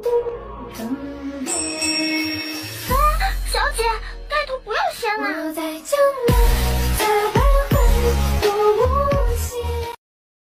小姐，盖头不要掀啊！